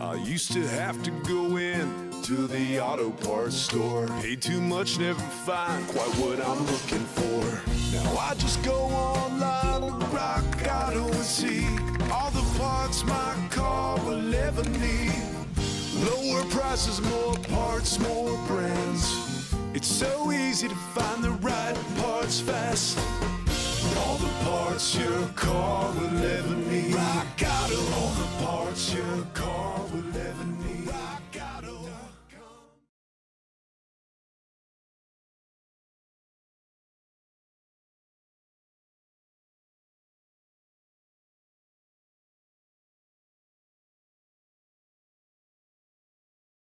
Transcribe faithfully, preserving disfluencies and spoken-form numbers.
I used to have to go in to the auto parts store. Paid too much, never find quite what I'm looking for. Now I just go online to Rock Auto and see all the parts my car will ever need. Lower prices, more parts, more brands. It's so easy to find the right parts fast. All the parts your car will ever need.